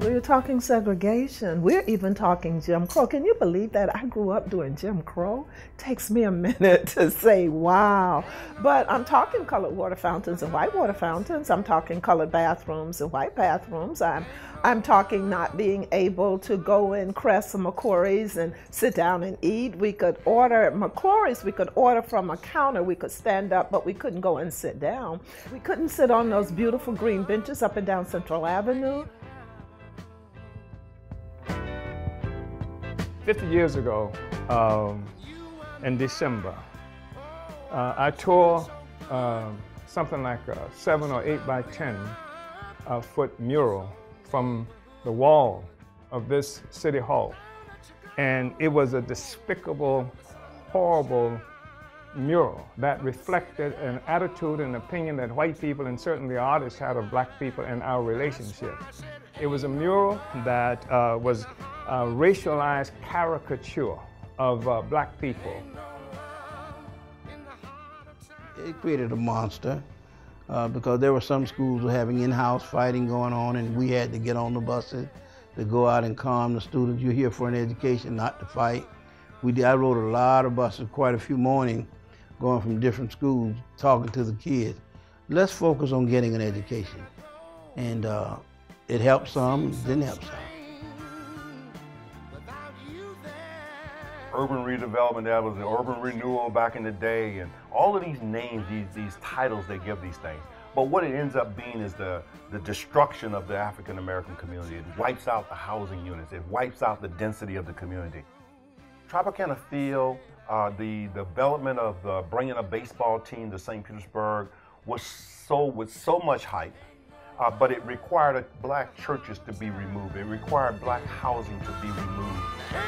We're talking segregation. We're even talking Jim Crow. Can you believe that? I grew up doing Jim Crow. Takes me a minute to say, wow. But I'm talking colored water fountains and white water fountains. I'm talking colored bathrooms and white bathrooms. I'm talking not being able to go in Crest or McCrory's and sit down and eat. We could order at McCrory's, we could order from a counter, we could stand up, but we couldn't go and sit down. We couldn't sit on those beautiful green benches up and down Central Avenue. 50 years ago, in December, I tore something like a 7 or 8 by 10 foot mural from the wall of this city hall. And it was a despicable, horrible mural that reflected an attitude and opinion that white people and certainly artists had of black people and our relationship. It was a mural that was a racialized caricature of black people. It created a monster because there were some schools were having in-house fighting going on, and we had to get on the buses to go out and calm the students. You're here for an education, not to fight. I rode a lot of buses, quite a few mornings, going from different schools, talking to the kids. Let's focus on getting an education. And it helped some, didn't help some. Urban redevelopment, that was the urban renewal back in the day, and all of these names, these titles they give these things. But what it ends up being is the destruction of the African American community. It wipes out the housing units. It wipes out the density of the community. Tropicana Field, the development of bringing a baseball team to St. Petersburg was with so much hype, but it required black churches to be removed. It required black housing to be removed.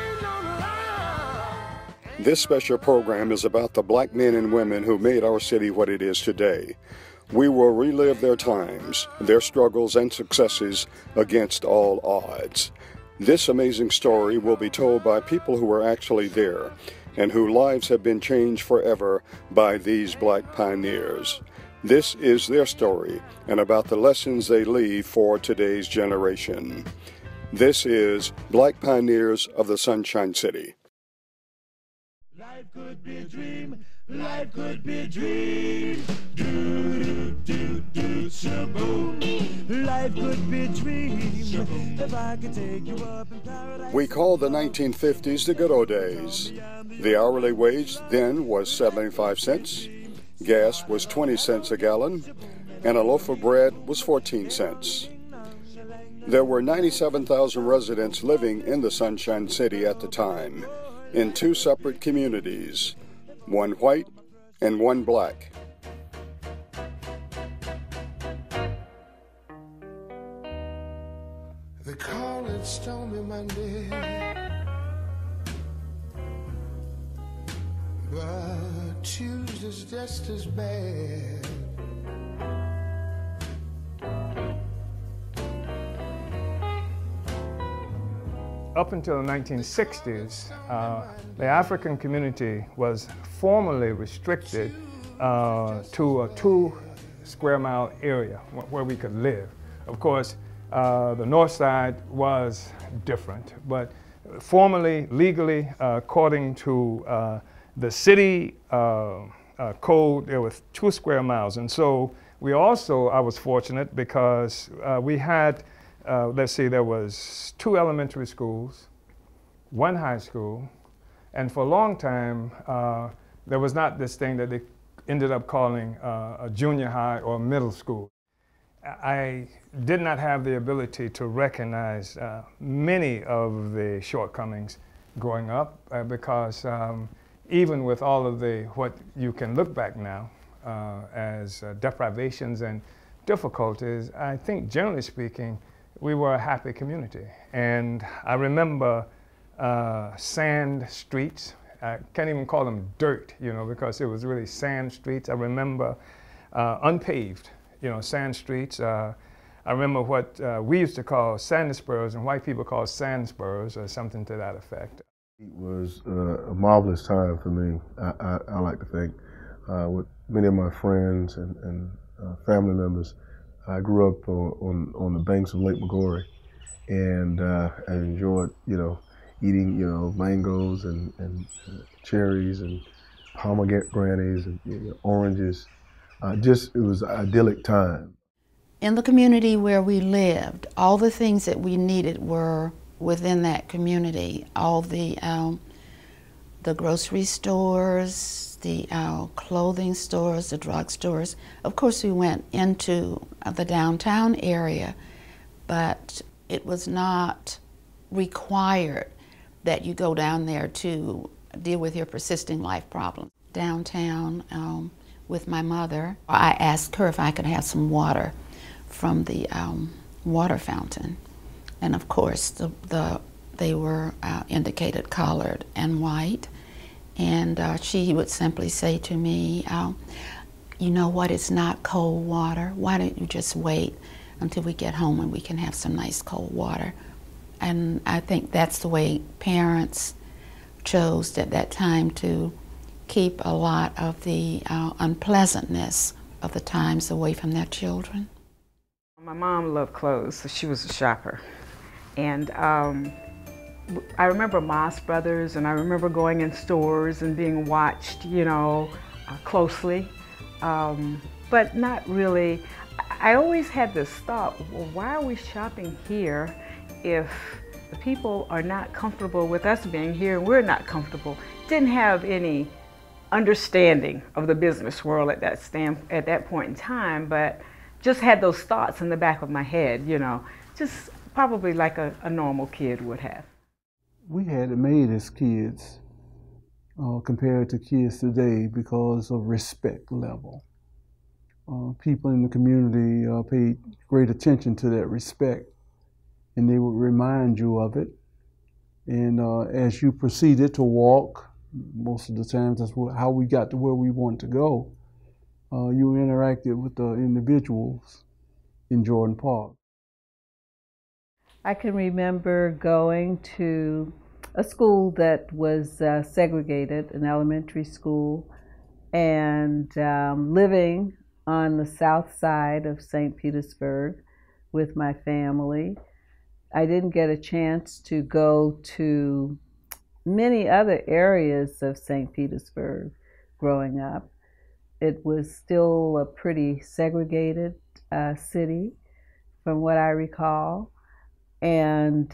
This special program is about the black men and women who made our city what it is today. We will relive their times, their struggles and successes against all odds. This amazing story will be told by people who were actually there and whose lives have been changed forever by these black pioneers. This is their story and about the lessons they leave for today's generation. This is Black Pioneers of the Sunshine City. Life could be a dream, life could be a dream. Do, do, do, shaboom. Life could be a dream. If I could take you up in paradise. We call the 1950s the good old days. The hourly wage then was 75 cents, gas was 20 cents a gallon, and a loaf of bread was 14 cents. There were 97,000 residents living in the Sunshine City at the time, in 2 separate communities, one white and one black. They call it Stormy Monday, but Tuesday's just as bad. Up until the 1960s, the African community was formally restricted to a 2 square mile area where we could live. Of course, the north side was different, but formally, legally, according to the city code, there was 2 square miles. And so we also, I was fortunate because we had let's see, there was 2 elementary schools, 1 high school, and for a long time, there was not this thing that they ended up calling a junior high or middle school. I did not have the ability to recognize many of the shortcomings growing up because even with all of what you can look back now as deprivations and difficulties, I think generally speaking, we were a happy community. And I remember sand streets. I can't even call them dirt, you know, because it was really sand streets. I remember unpaved, you know, sand streets. I remember what we used to call sand spurs and white people call sand spurs or something to that effect. It was a marvelous time for me, I like to think, with many of my friends and family members. I grew up on the banks of Lake Maggiore, and I enjoyed, eating, mangoes and cherries and pomegranates and oranges. It was an idyllic time. In the community where we lived, all the things that we needed were within that community. All the grocery stores, the clothing stores, the drug stores. Of course, we went into the downtown area, but it was not required that you go down there to deal with your persisting life problems. Downtown with my mother, I asked her if I could have some water from the water fountain. And of course, they were indicated colored and white. And she would simply say to me, you know what, it's not cold water. Why don't you just wait until we get home and we can have some nice cold water? And I think that's the way parents chose at that time to keep a lot of the unpleasantness of the times away from their children. My mom loved clothes, so she was a shopper. And I remember Moss Brothers, and I remember going in stores and being watched, closely, but not really. I always had this thought, well, why are we shopping here if the people are not comfortable with us being here and we're not comfortable? Didn't have any understanding of the business world at that point in time, but just had those thoughts in the back of my head, just probably like a normal kid would have. We had it made as kids compared to kids today because of respect level. People in the community paid great attention to that respect, and they would remind you of it. And as you proceeded to walk, most of the times that's how we got to where we wanted to go, you interacted with the individuals in Jordan Park. I can remember going to a school that was segregated, an elementary school, and living on the south side of St. Petersburg with my family. I didn't get a chance to go to many other areas of St. Petersburg growing up. It was still a pretty segregated city from what I recall. And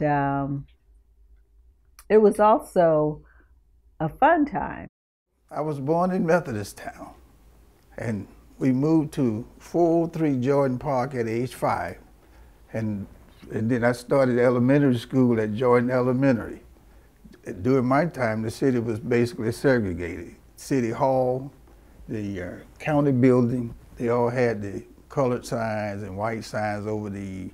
it was also a fun time. I was born in Methodist Town, and we moved to 403 Jordan Park at age 5. And then I started elementary school at Jordan Elementary. During my time, the city was basically segregated. City Hall, the county building, they all had the colored signs and white signs over the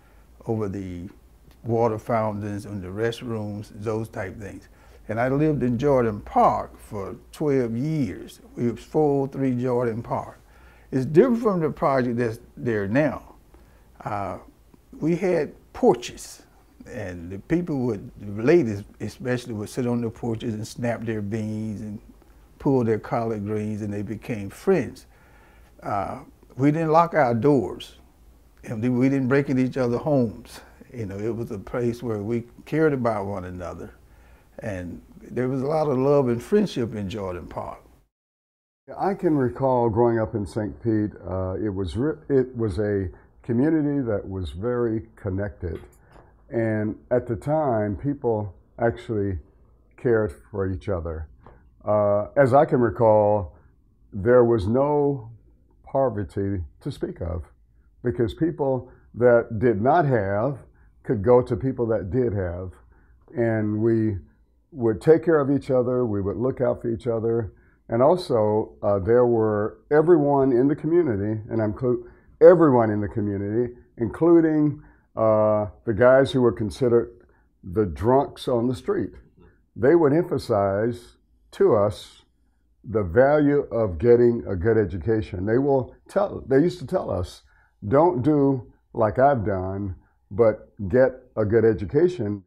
water fountains and the restrooms, those type things. And I lived in Jordan Park for 12 years. It was 403 Jordan Park. It's different from the project that's there now. We had porches, and the people would, the ladies especially, would sit on the porches and snap their beans and pull their collard greens, and they became friends. We didn't lock our doors, and we didn't break into each other's homes. It was a place where we cared about one another, and there was a lot of love and friendship in Jordan Park. I can recall growing up in St. Pete, it was a community that was very connected. And at the time, people actually cared for each other. As I can recall, there was no poverty to speak of, because people that did not have could go to people that did have. And we would take care of each other, we would look out for each other. And also, there were everyone in the community, and I include everyone in the community, including the guys who were considered the drunks on the street. They would emphasize to us the value of getting a good education. They used to tell us, don't do like I've done, but get a good education.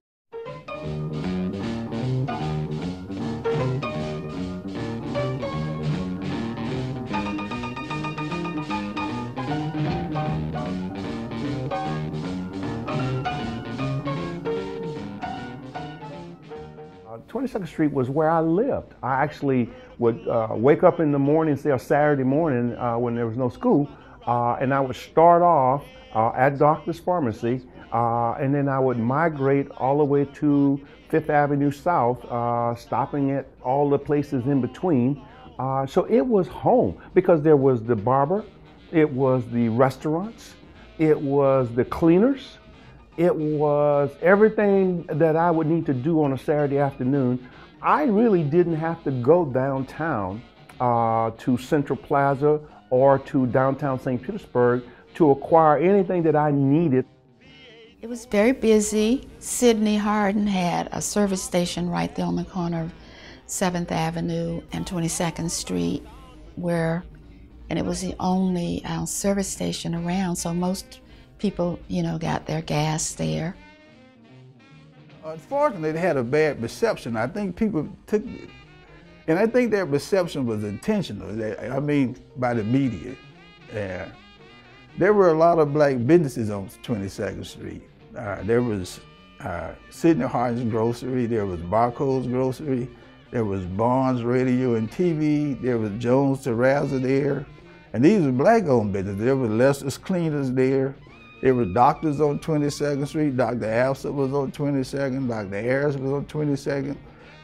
22nd Street was where I lived. I actually would wake up in the morning, say a Saturday morning when there was no school, and I would start off at Doctor's Pharmacy, and then I would migrate all the way to Fifth Avenue South, stopping at all the places in between. So it was home because there was the barber, it was the restaurants, it was the cleaners, it was everything that I would need to do on a Saturday afternoon. I really didn't have to go downtown to Central Plaza or to downtown St. Petersburg to acquire anything that I needed. It was very busy. Sidney Hardin had a service station right there on the corner of 7th Avenue and 22nd Street, and it was the only service station around, so most people, got their gas there. Unfortunately, they had a bad perception. I think people took it, and I think their perception was intentional, by the media. There were a lot of black businesses on 22nd Street. There was Sidney Hardin's Grocery, there was Barco's Grocery, there was Barnes Radio and TV, there was Jones Terrazza there, and these were black-owned businesses. There was Lester's Cleaners there. There were doctors on 22nd Street. Dr. Absett was on 22nd, Dr. Harris was on 22nd.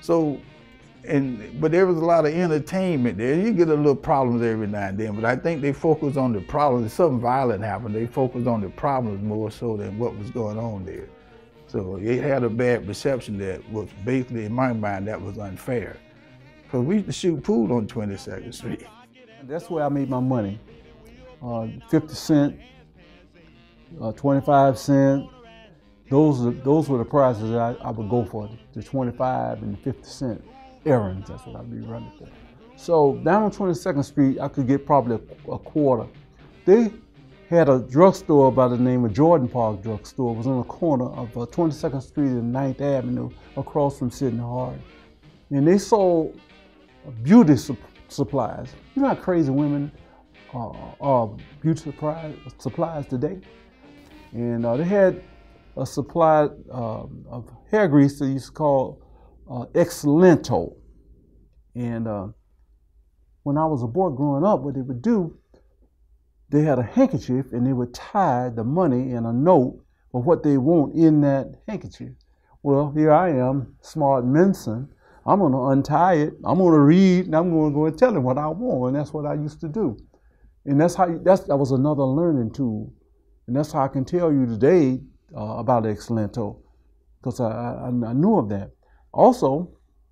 But there was a lot of entertainment there. You get a little problems every now and then, but I think they focused on the problems. If something violent happened, they focused on the problems more so than what was going on there. So it had a bad perception that was basically, in my mind, that was unfair. Because we used to shoot pool on 22nd Street. That's where I made my money. 50 cents, 25 cents. Those were the prices that I would go for, the 25 and the 50 cent errands. That's what I'd be running for. So down on 22nd Street, I could get probably a quarter. They had a drugstore by the name of Jordan Park Drugstore. It was on the corner of 22nd Street and 9th Avenue across from Sidney Hardin. And they sold beauty supplies. You know how crazy women are beauty supplies today? And they had a supply of hair grease they used to call Excelento. And when I was a boy growing up, what they would do, they had a handkerchief and they would tie the money in a note of what they want in that handkerchief. Well, here I am, smart Menson. I'm going to untie it, I'm going to read, and I'm going to go and tell him what I want, and that's what I used to do. And that was another learning tool. And that's how I can tell you today about Excelento, because I knew of that. Also,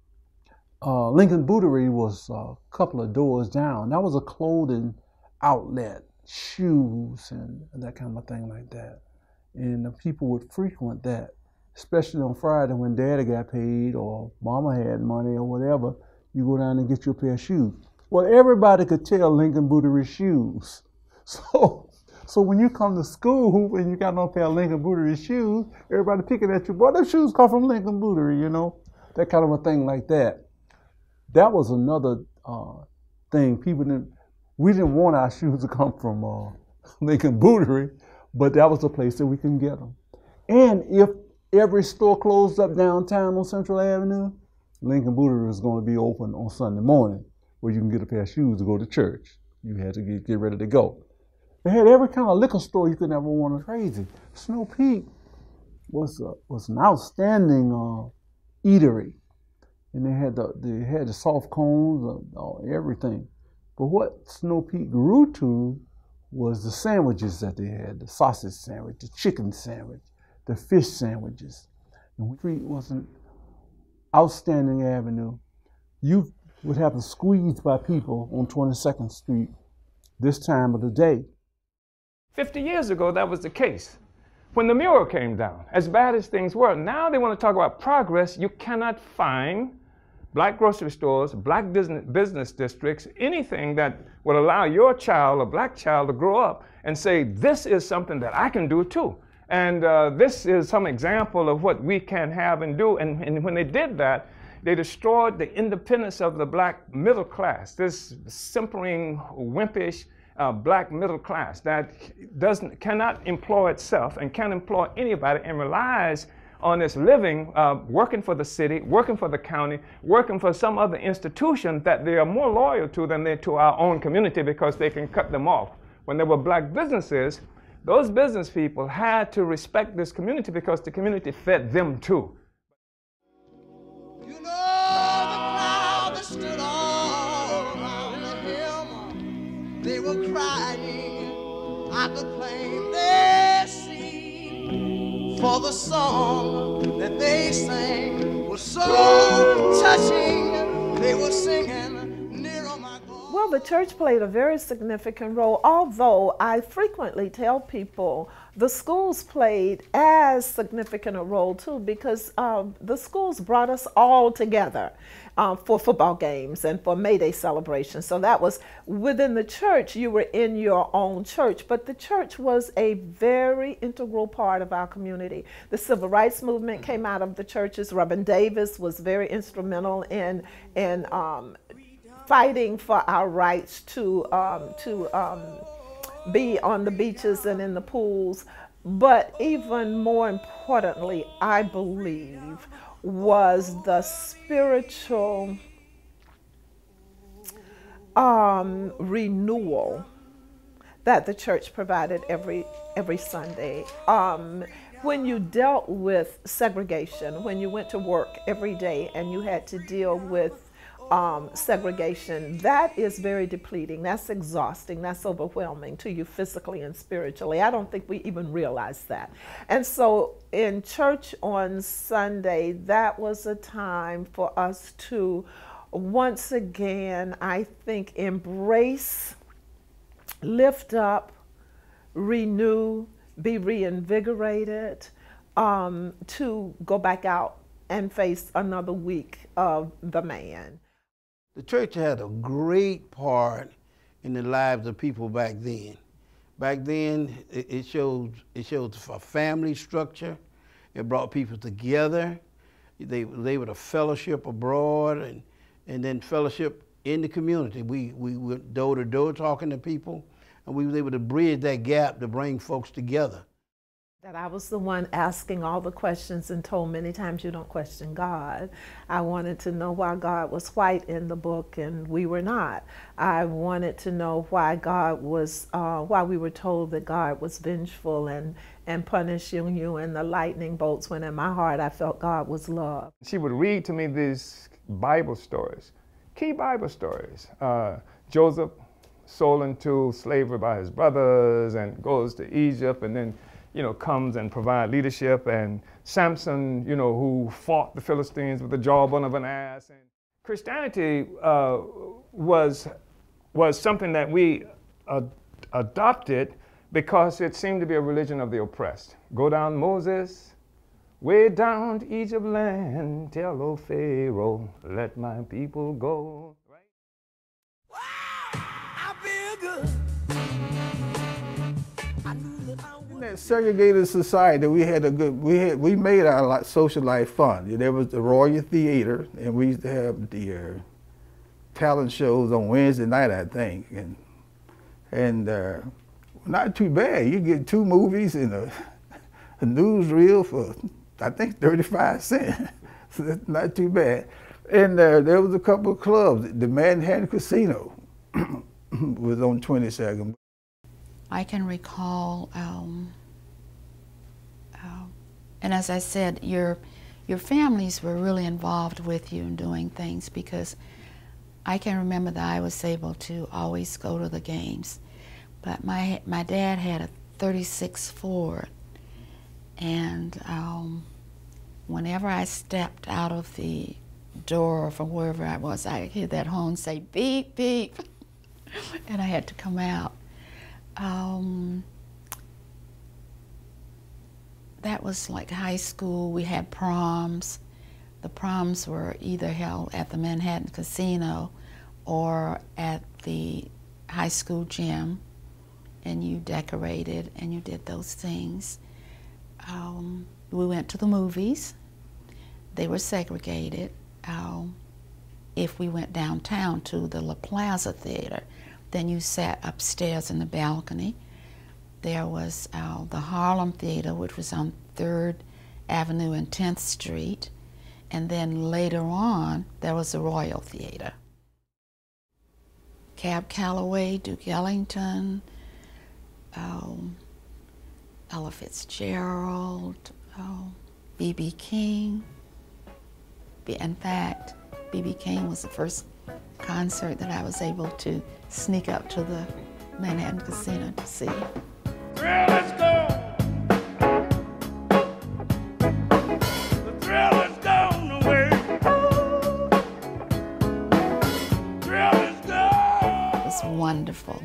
Lincoln Bouderie was a couple of doors down. That was a clothing outlet, shoes and that kind of thing like that. And the people would frequent that, especially on Friday when Daddy got paid or Mama had money or whatever. You go down and get your pair of shoes. Well, everybody could tell Lincoln Bouderie shoes. So when you come to school and you got no pair of Lincoln Bouderie shoes, everybody picking at you, boy, those shoes come from Lincoln Bouderie, that kind of a thing like that. That was another thing. We didn't want our shoes to come from Lincoln Bouderie, but that was the place that we can get them. And if every store closed up downtown on Central Avenue, Lincoln Bouderie was going to be open on Sunday morning, where you can get a pair of shoes to go to church. You had to get ready to go. They had every kind of liquor store you could ever want. Crazy. Snow Peak was an outstanding eatery, and they had the soft cones, everything. But what Snow Peak grew to was the sandwiches that they had: the sausage sandwich, the chicken sandwich, the fish sandwiches. And the street was an outstanding avenue. You would have to squeeze by people on 22nd Street this time of the day. 50 years ago, that was the case. When the mural came down, as bad as things were, now they want to talk about progress. You cannot find black grocery stores, black business districts, anything that would allow your child, a black child, to grow up and say, this is something that I can do too. And this is some example of what we can have and do. And when they did that, they destroyed the independence of the black middle class, this simpering, wimpish black middle class that cannot employ itself and can't employ anybody and relies on this living, working for the city, working for the county, working for some other institution that they are more loyal to than they to our own community because they can cut them off. When there were black businesses, those business people had to respect this community because the community fed them too. You know the crowd that stood all around him, they were crying. I could plain their scene, for the song that they sang was so touching. They were singing near on my God. Well, the church played a very significant role, although I frequently tell people the schools played as significant a role too, because the schools brought us all together for football games and for May Day celebrations. So that was within the church, you were in your own church, but the church was a very integral part of our community. The civil rights movement came out of the churches. Reverend Davis was very instrumental in fighting for our rights to be on the beaches and in the pools. But even more importantly, I believe, was the spiritual renewal that the church provided every Sunday. When you dealt with segregation, when you went to work every day and you had to deal with segregation, that is very depleting. That's exhausting. That's overwhelming to you physically and spiritually. I don't think we even realize that. And so in church on Sunday, that was a time for us to once again, I think, embrace, lift up, renew, be reinvigorated, to go back out and face another week of the man. The church had a great part in the lives of people back then. Back then, it showed a family structure. It brought people together. They were a fellowship abroad and then fellowship in the community. We went door to door talking to people, and we were able to bridge that gap to bring folks together. That I was the one asking all the questions and told many times you don't question God. I wanted to know why God was white in the book and we were not. I wanted to know why God was, why we were told that God was vengeful and punishing you in the lightning bolts, when in my heart I felt God was love. She would read to me these Bible stories, key Bible stories. Joseph sold into slavery by his brothers and goes to Egypt and then comes and provide leadership, and Samson, who fought the Philistines with the jawbone of an ass. And Christianity was something that we adopted because it seemed to be a religion of the oppressed. Go down, Moses, way down to Egypt land, tell old Pharaoh, let my people go. Right? Wow, I feel good. In that segregated society, we made our social life fun. There was the Royal Theater, and we used to have the talent shows on Wednesday night, I think, and not too bad. You get 2 movies and a newsreel for, I think, 35 cents. So that's not too bad. And there was a couple of clubs. The Manhattan Casino was on 22nd. I can recall, and as I said, your families were really involved with you in doing things, because I can remember that I was able to always go to the games. But my dad had a 36 Ford, and whenever I stepped out of the door from wherever I was, I hear that horn say, beep, beep, and I had to come out. That was like high school. We had proms. The proms were either held at the Manhattan Casino or at the high school gym, and you decorated and you did those things. We went to the movies. They were segregated. If we went downtown to the La Plaza Theater, then you sat upstairs in the balcony. There was the Harlem Theater, which was on 3rd Avenue and 10th Street. And then later on, there was the Royal Theater. Cab Calloway, Duke Ellington, Ella Fitzgerald, B.B. King. In fact, B.B. King was the first concert that I was able to sneak up to the Manhattan Casino to see. Thrill is gone. The thrill is gone away. Thrill is gone. It was wonderful.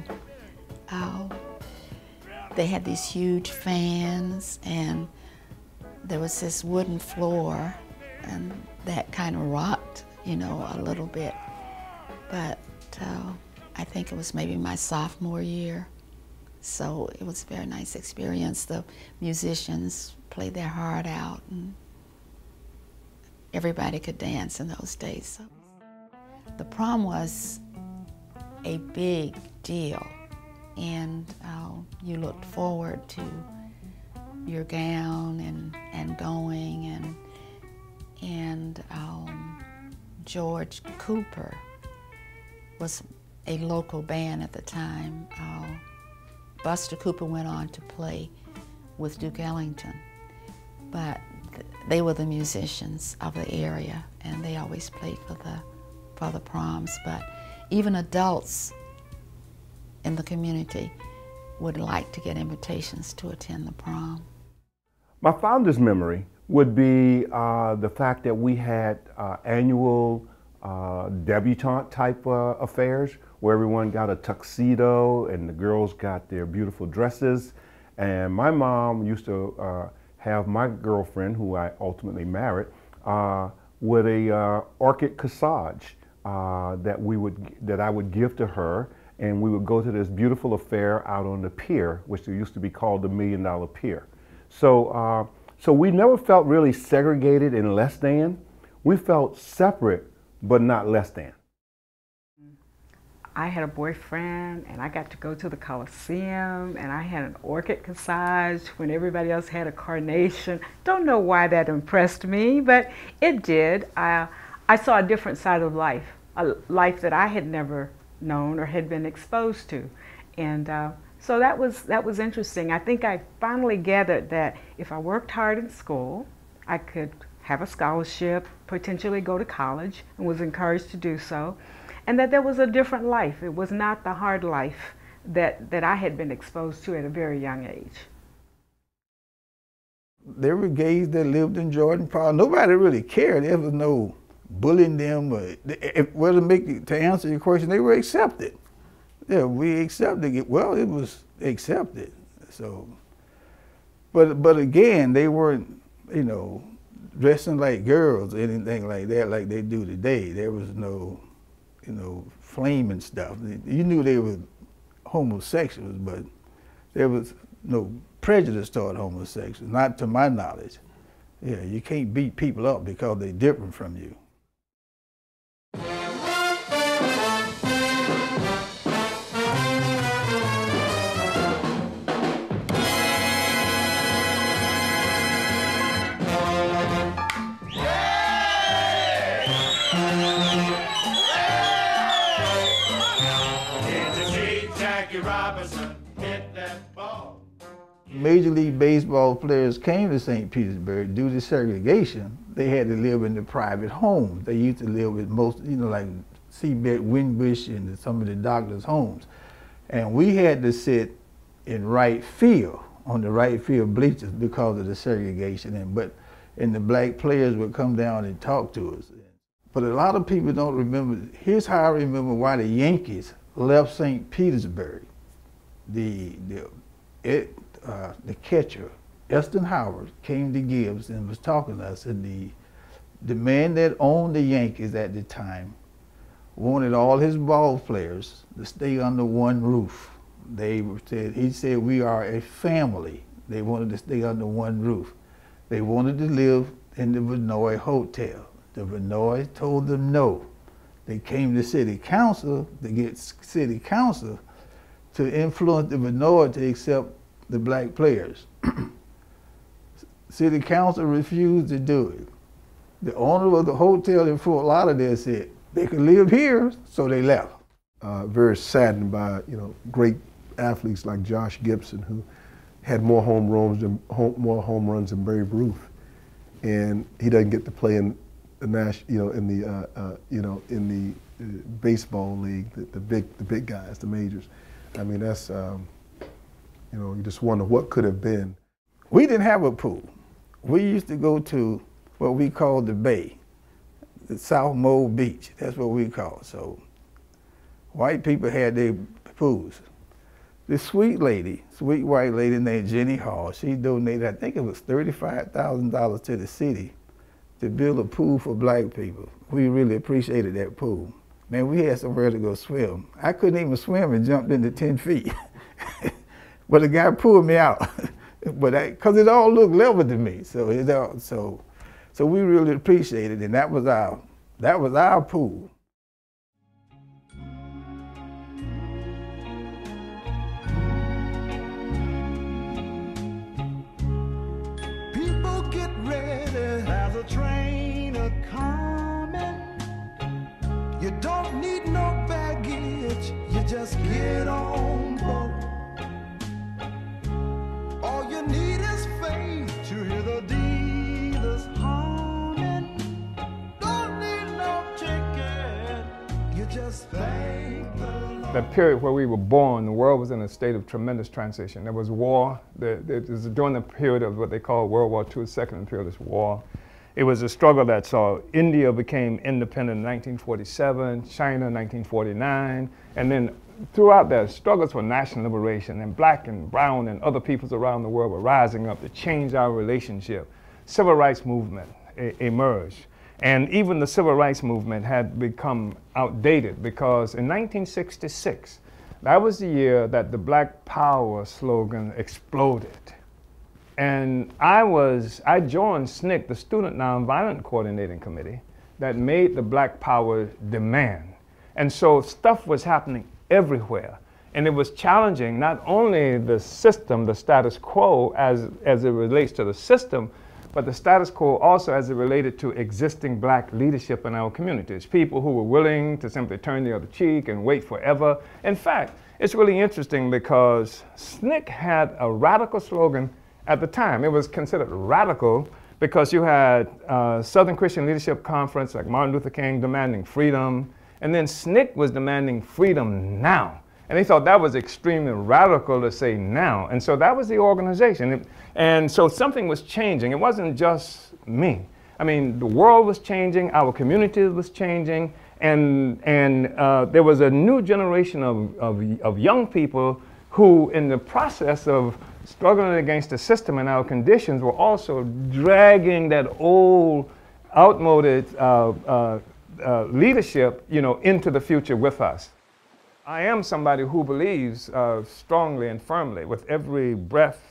They had these huge fans, and there was this wooden floor, and that kind of rocked, you know, a little bit. But I think it was maybe my sophomore year. So it was a very nice experience. The musicians played their heart out, and everybody could dance in those days. So the prom was a big deal, and you looked forward to your gown and going, and George Cooper was a local band at the time. Buster Cooper went on to play with Duke Ellington, but they were the musicians of the area, and they always played for the proms. But even adults in the community would like to get invitations to attend the prom. My fondest memory would be the fact that we had annual debutante type affairs where everyone got a tuxedo and the girls got their beautiful dresses. And my mom used to have my girlfriend, who I ultimately married, with a orchid corsage that I would give to her, and we would go to this beautiful affair out on the pier, which used to be called the $1 Million Pier. So, so we never felt really segregated and less than. We felt separate, but not less than. I had a boyfriend, and I got to go to the Coliseum, and I had an orchid corsage when everybody else had a carnation. Don't know why that impressed me, but it did. I saw a different side of life, a life that I had never known or had been exposed to. And so that was interesting. I think I finally gathered that if I worked hard in school, I could have a scholarship, potentially go to college, and was encouraged to do so. And that there was a different life. It was not the hard life that I had been exposed to at a very young age. There were gays that lived in Jordan Park. Nobody really cared. There was no bullying them. To answer your question, they were accepted. Yeah, we accepted it. Well, it was accepted. So, but again, they weren't, you know, dressing like girls or anything like that, like they do today. There was no, you know, flaming stuff. You knew they were homosexuals, but there was no prejudice toward homosexuals, not to my knowledge. Yeah, you can't beat people up because they're different from you. Major League Baseball players came to St. Petersburg due to segregation. They had to live in the private homes. They used to live with most, you know, like Seabed Winbush and some of the doctors' homes. And we had to sit in right field, on the right field bleachers because of the segregation. And the black players would come down and talk to us. But a lot of people don't remember. Here's how I remember why the Yankees left St. Petersburg. The catcher, Eston Howard, came to Gibbs and was talking to us, and the man that owned the Yankees at the time wanted all his ball players to stay under one roof. He said, we are a family. They wanted to stay under one roof. They wanted to live in the Vinoy Hotel. The Vinoy told them no. They came to city council to get city council to influence the Vinoy to accept the black players. City council refused to do it. The owner of the hotel in Fort Lauderdale said they could live here, so they left. Very saddened by great athletes like Josh Gibson, who had more home runs than Babe Ruth, and he doesn't get to play in the in the baseball league, the big guys, the majors. I mean, that's you just wonder what could have been. We didn't have a pool. We used to go to what we called the Bay, the South Mole Beach. That's what we called. So white people had their pools. This sweet white lady named Jenny Hall, she donated, I think it was $35,000 to the city to build a pool for black people. We really appreciated that pool. Man, we had somewhere to go swim. I couldn't even swim and jumped into 10 feet. But the guy pulled me out. But because it all looked level to me. So we really appreciated it, and that was our pool. People get ready, there's a train a-coming. You don't need no baggage, you just get on board. All you need is faith to hear the dealers humming. Don't need no ticket, you just thank the Lord. That period where we were born, the world was in a state of tremendous transition. There was war. It was during the period of what they call World War II, Second Imperialist War. It was a struggle that saw India became independent in 1947, China in 1949, and then throughout that, struggles for national liberation, and black and brown and other peoples around the world were rising up to change our relationship. Civil rights movement emerged. And even the civil rights movement had become outdated because in 1966, that was the year that the Black Power slogan exploded. And I joined SNCC, the Student Nonviolent Coordinating Committee, that made the Black Power demand. And so stuff was happening everywhere. And it was challenging not only the system, the status quo as it relates to the system, but the status quo also as it related to existing black leadership in our communities, people who were willing to simply turn the other cheek and wait forever. In fact, it's really interesting because SNCC had a radical slogan at the time. It was considered radical because you had Southern Christian Leadership Conference like Martin Luther King demanding freedom, and then SNCC was demanding freedom now. And they thought that was extremely radical to say now. And so that was the organization. And so something was changing. It wasn't just me. I mean, the world was changing, our community was changing, and there was a new generation of young people who, in the process of struggling against the system and our conditions, were also dragging that old, outmoded leadership, into the future with us. I am somebody who believes strongly and firmly, with every breath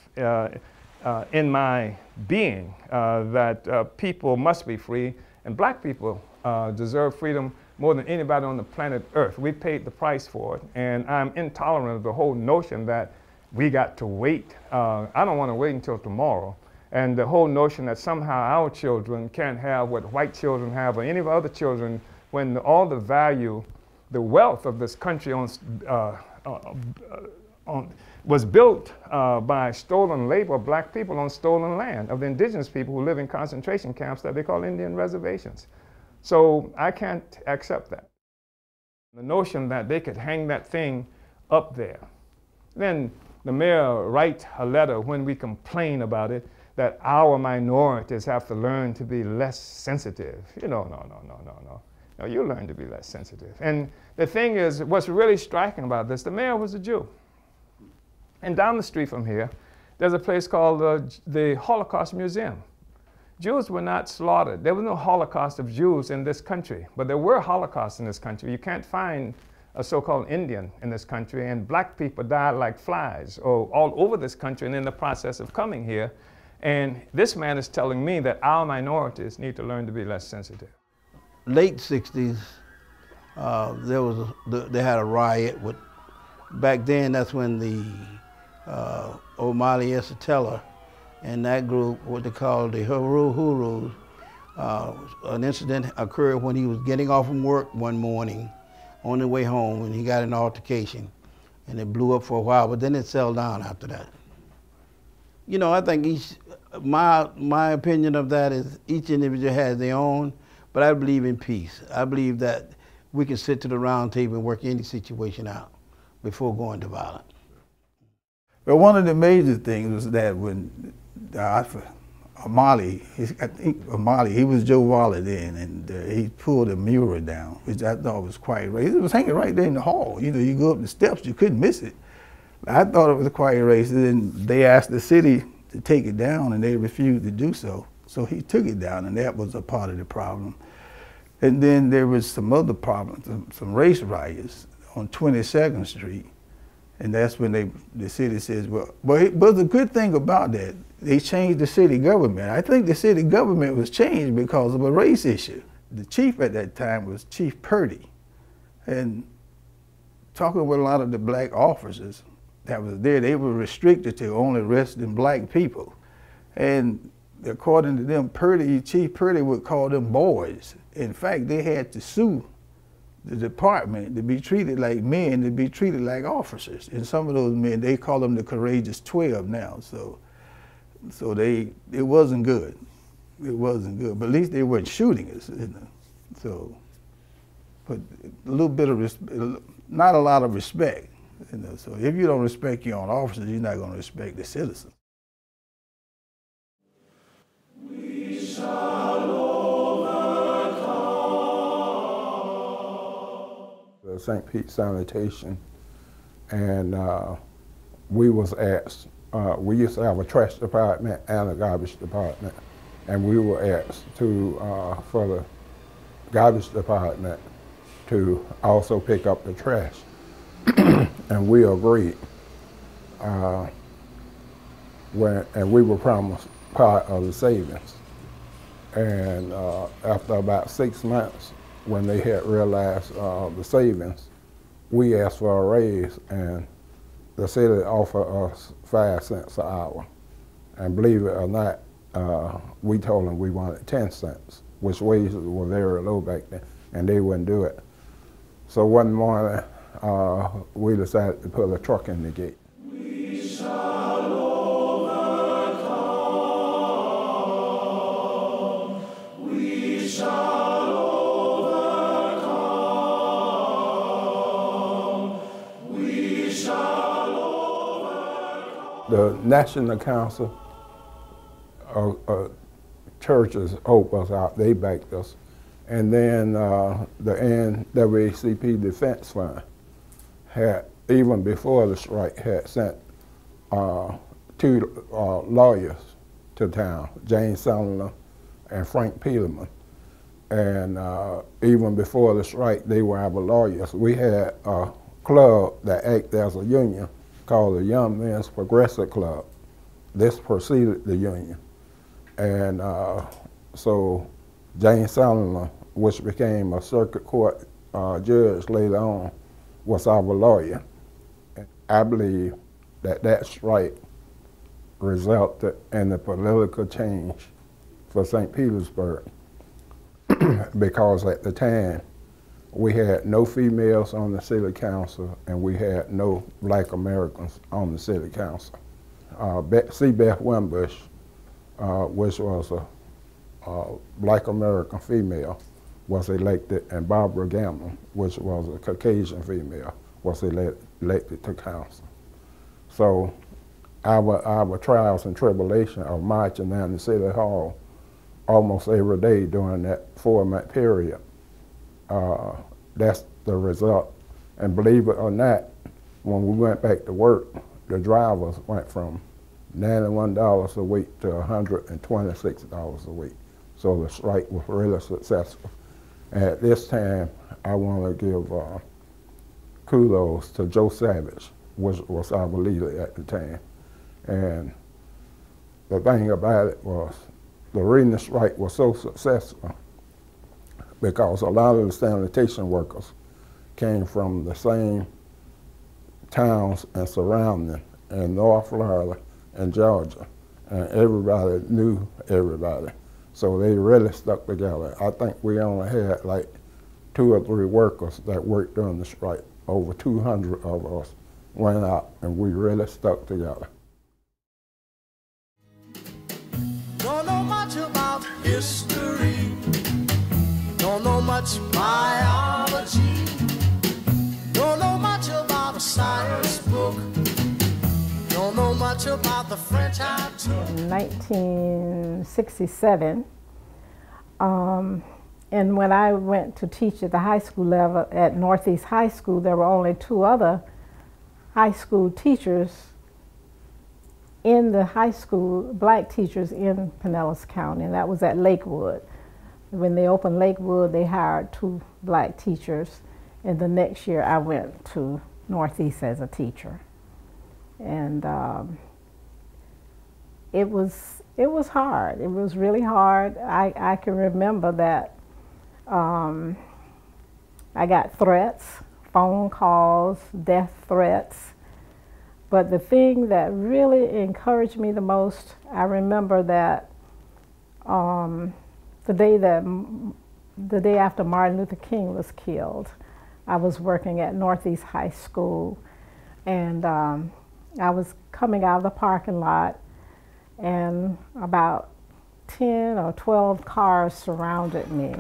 in my being, that people must be free, and black people deserve freedom more than anybody on the planet Earth. We paid the price for it, and I'm intolerant of the whole notion that we got to wait. I don't want to wait until tomorrow. And the whole notion that somehow our children can't have what white children have or any of our other children, when all the value, the wealth of this country was built by stolen labor of black people on stolen land, of the indigenous people who live in concentration camps that they call Indian reservations. So I can't accept that. The notion that they could hang that thing up there. Then the mayor writes a letter when we complain about it, that our minorities have to learn to be less sensitive. No, you learn to be less sensitive. And the thing is, what's really striking about this, the mayor was a Jew. And down the street from here, there's a place called the Holocaust Museum. Jews were not slaughtered. There was no Holocaust of Jews in this country, but there were Holocausts in this country. You can't find a so-called Indian in this country, and black people died like flies all over this country and in the process of coming here. And this man is telling me that our minorities need to learn to be less sensitive. Late 60s, they had a riot. Back then, that's when the Omali Yeshitela and that group, what they call the Hurus, an incident occurred when he was getting off from work one morning on the way home, and he got an altercation, and it blew up for a while, but then it settled down after that. You know, I think my opinion of that is each individual has their own, but I believe in peace. I believe that we can sit to the round table and work any situation out before going to violence. But one of the major things was that when Amali, I think Amali, he was Joe Waller then, and he pulled a mural down, which I thought was quite racist. It was hanging right there in the hall. You know, you go up the steps, you couldn't miss it. I thought it was quite racist, and they asked the city to take it down, and they refused to do so. So he took it down, and that was a part of the problem. And then there was some other problems, some race riots on 22nd Street. And that's when the city says, well, but the good thing about that, they changed the city government. I think the city government was changed because of a race issue. The chief at that time was Chief Purdy. And talking with a lot of the black officers that was there, they were restricted to only arresting black people. And according to them, Chief Purdy would call them boys. In fact, they had to sue the department to be treated like men, to be treated like officers. And some of those men, they call them the Courageous 12 now. So it wasn't good. It wasn't good. But at least they weren't shooting us. You know? So, but a little bit of not a lot of respect. You know? So if you don't respect your own officers, you're not going to respect the citizens. We shall the St. Pete Sanitation, and we was asked, we used to have a trash department and a garbage department, and we were asked to, for the garbage department to also pick up the trash, and we agreed. And we were promised part of the savings. And after about 6 months, when they had realized the savings, we asked for a raise, and the city offered us 5 cents an hour. And believe it or not, we told them we wanted 10 cents, which wages were very low back then, and they wouldn't do it. So one morning, we decided to put a truck in the gate. We shall overcome. We shall the National Council of Churches helped us out, they backed us. And then the NAACP Defense Fund had, even before the strike, had sent 2 lawyers to town, James Sumner and Frank Peterman. And even before the strike, they were our lawyers. We had a club that acted as a union called the Young Men's Progressive Club. This preceded the union. And so James Sumner, which became a circuit court judge later on, was our lawyer. And I believe that that strike resulted in the political change for St. Petersburg because at the time, we had no females on the city council, and we had no black Americans on the city council. C. Beth Wimbush, which was a black American female, was elected, and Barbara Gamble, which was a Caucasian female, was elected to council. So our trials and tribulation of marching down the city hall almost every day during that 4-month period, that's the result. And believe it or not, when we went back to work, the drivers went from $91 a week to $126 a week. So the strike was really successful. And at this time, I want to give kudos to Joe Savage, which was our leader at the time. And the thing about it was, the reason the strike was so successful because a lot of the sanitation workers came from the same towns and surrounding in North Florida and Georgia. and everybody knew everybody. So they really stuck together. I think we only had like 2 or 3 workers that worked during the strike. Over 200 of us went out, and we really stuck together. Don't know much about history, don't know much biology, don't know much about a science book, don't know much about the French I took. In 1967, and when I went to teach at the high school level at Northeast High School, there were only 2 other high school teachers in the high school, black teachers in Pinellas County, and that was at Lakewood. When they opened Lakewood, they hired 2 black teachers, and the next year I went to Northeast as a teacher. And it was hard. It was really hard. I can remember that I got threats, phone calls, death threats. But the thing that really encouraged me the most, I remember that the day after Martin Luther King was killed, I was working at Northeast High School, and I was coming out of the parking lot, and about 10 or 12 cars surrounded me,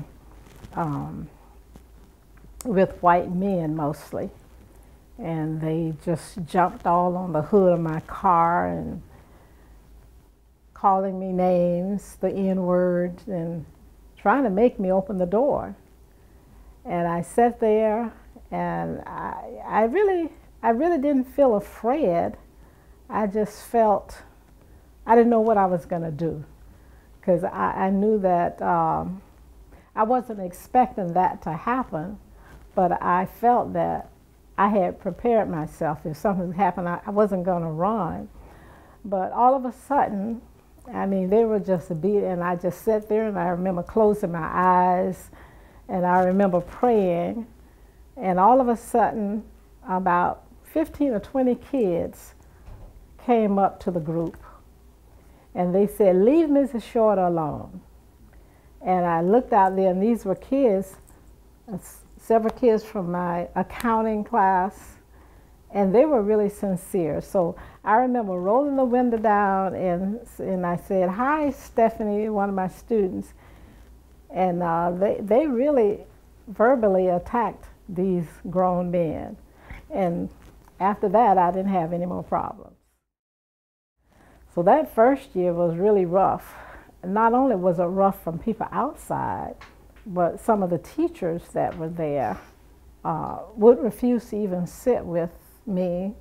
with white men mostly. And they just jumped all on the hood of my car and calling me names, the N-word, and trying to make me open the door. And I sat there, and I really didn't feel afraid. I just felt, I didn't know what I was going to do, because I knew that I wasn't expecting that to happen, but I felt that I had prepared myself. If something happened, I wasn't going to run. But all of a sudden, I mean, they were just a beat, and I just sat there, and I remember closing my eyes, and I remember praying, and all of a sudden, about 15 or 20 kids came up to the group, and they said, "Leave Mrs. Shorter alone." And I looked out there, and these were kids, several kids from my accounting class, and they were really sincere. So I remember rolling the window down, and I said, "Hi, Stephanie," one of my students, and they really verbally attacked these grown men. And after that, I didn't have any more problems. So that first year was really rough. Not only was it rough from people outside, but some of the teachers that were there would refuse to even sit with me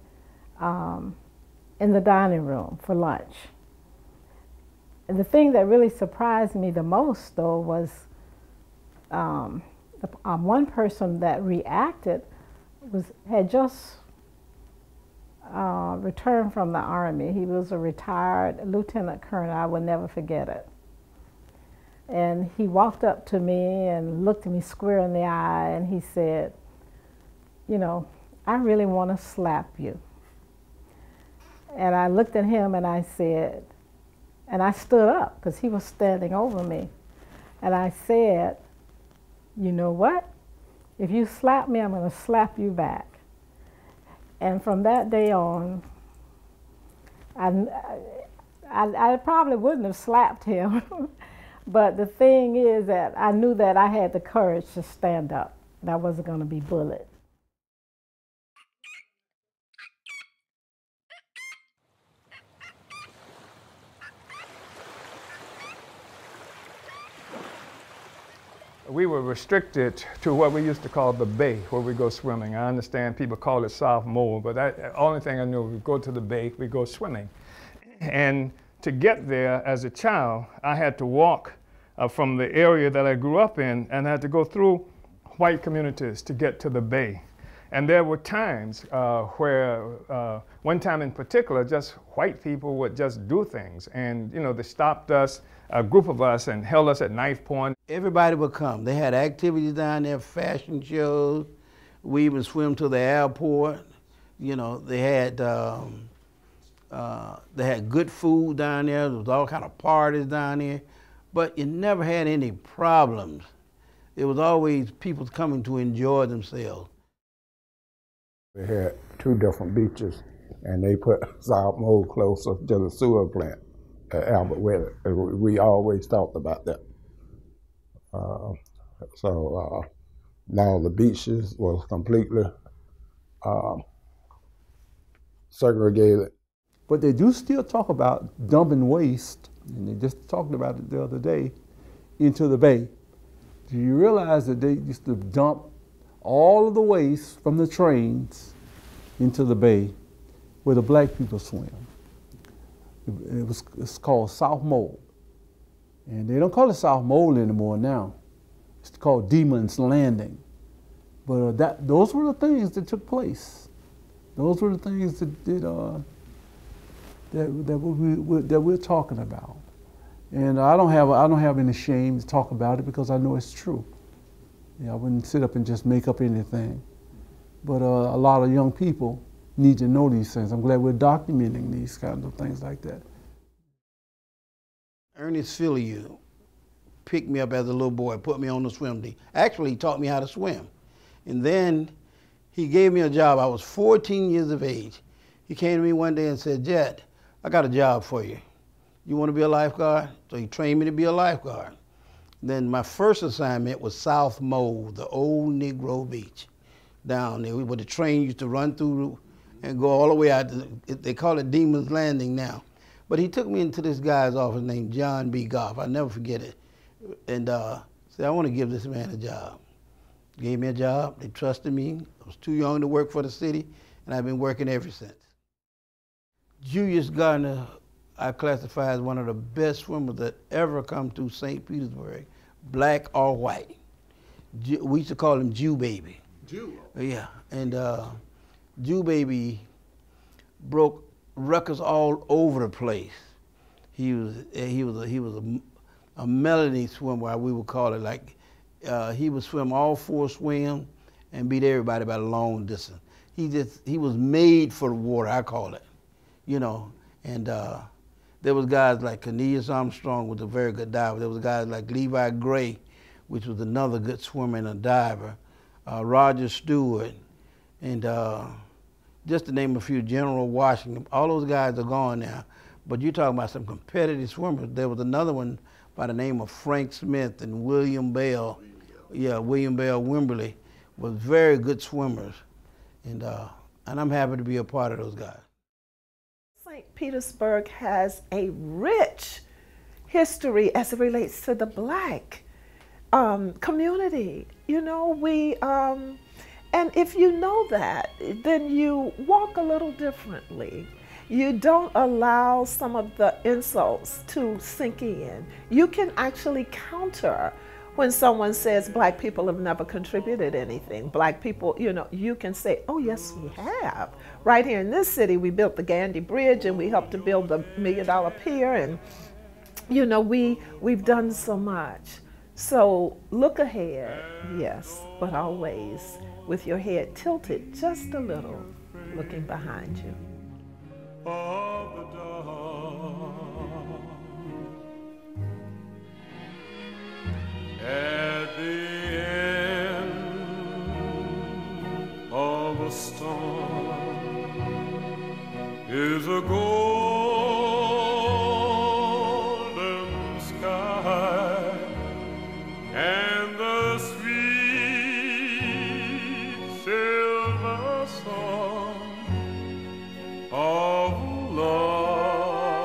in the dining room for lunch. And the thing that really surprised me the most, though, was one person that reacted had just returned from the Army. He was a retired lieutenant colonel. I will never forget it. And he walked up to me and looked at me square in the eye, and he said, "You know, I really want to slap you." And I looked at him and I said, and I stood up because he was standing over me. And I said, "You know what? If you slap me, I'm going to slap you back." And from that day on, I probably wouldn't have slapped him. But the thing is that I knew that I had the courage to stand up, and I wasn't going to be bullied. We were restricted to what we used to call the bay, where we go swimming. I understand people call it South Mole, but the only thing I knew, we go to the bay, we go swimming. And to get there as a child, I had to walk from the area that I grew up in, and I had to go through white communities to get to the bay. And there were times where, one time in particular, just white people would just do things. And, you know, they stopped us, a group of us, and held us at knife point. Everybody would come. They had activities down there, fashion shows. We even swim to the airport. You know, they had They had good food down there. There was all kind of parties down there, but you never had any problems. It was always people coming to enjoy themselves. We had 2 different beaches, and they put South Mole closer to the sewer plant at Albert Weather. We always talked about that. Now the beaches was completely segregated. But they do still talk about dumping waste, and they just talked about it the other day, into the bay. Do you realize that they used to dump all of the waste from the trains into the bay where the black people swim? It's called South Mole. And they don't call it South Mole anymore now. It's called Demon's Landing. But those were the things that took place. Those were the things that we're talking about. And I don't have any shame to talk about it because I know it's true. I wouldn't sit up and just make up anything. But a lot of young people need to know these things. I'm glad we're documenting these kinds of things like that. Ernest Filiu picked me up as a little boy, put me on the swim team. Actually, he taught me how to swim. And then he gave me a job. I was 14 years of age. He came to me one day and said, "Jet, I got a job for you. You want to be a lifeguard?" So he trained me to be a lifeguard. Then my first assignment was South Mole, the old Negro beach down there where the train used to run through and go all the way out. They call it Demon's Landing now. But he took me into this guy's office named John B. Goff. I'll never forget it. And said, "I want to give this man a job." Gave me a job. They trusted me. I was too young to work for the city, and I've been working ever since. Julius Gardner, I classify as one of the best swimmers that ever come through St. Petersburg, black or white. We used to call him Jew Baby. Jew? Yeah, and Jew Baby broke records all over the place. He was a melody swimmer, we would call it. Like he would swim all 4 swims and beat everybody by a long distance. He was made for the water, I call it, you know. And there was guys like Cornelius Armstrong, was a very good diver. There was guys like Levi Gray, which was another good swimmer and a diver. Roger Stewart, and just to name a few, General Washington. All those guys are gone now. But you're talking about some competitive swimmers. There was another one by the name of Frank Smith and William Bell. Yeah, William Bell Wimberly was very good swimmers. And I'm happy to be a part of those guys. St. Petersburg has a rich history as it relates to the black community. You know, and if you know that, then you walk a little differently. You don't allow some of the insults to sink in. You can actually counter when someone says black people have never contributed anything. Black people, you know, you can say, "Oh yes, we have." Right here in this city, we built the Gandy Bridge and we helped to build the $1 Million Pier, and you know, we've done so much. So look ahead, yes, but always with your head tilted just a little, looking behind you. Of the dawn, at the end of a storm is a golden sky and the sweet silver song of love.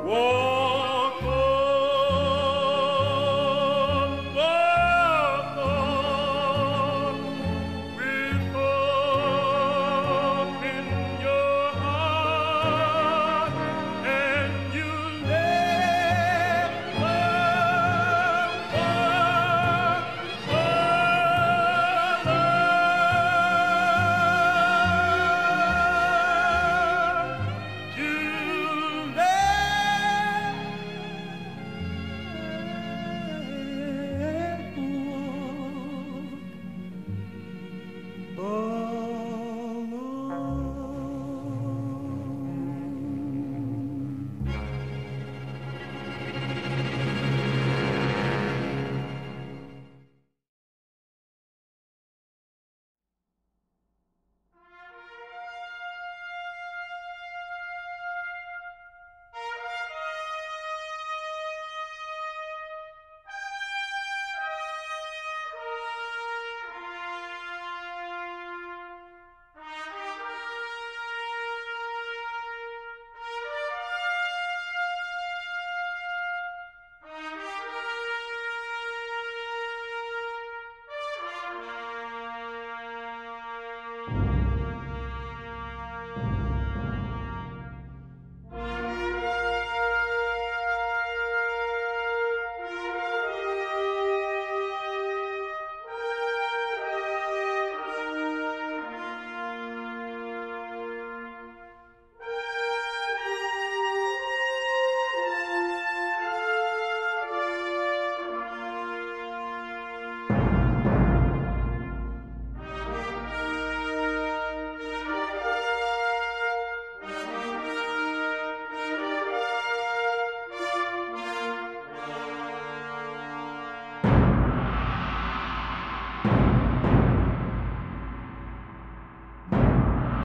Whoa.